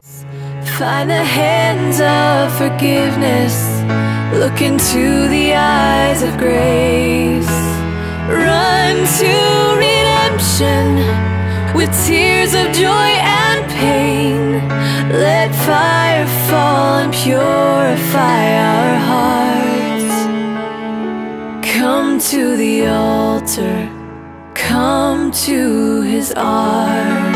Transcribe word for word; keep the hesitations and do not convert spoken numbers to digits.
Find the hands of forgiveness, look into the eyes of grace. Run to redemption with tears of joy and pain. Let fire fall and purify our hearts. Come to the altar, come to His arms.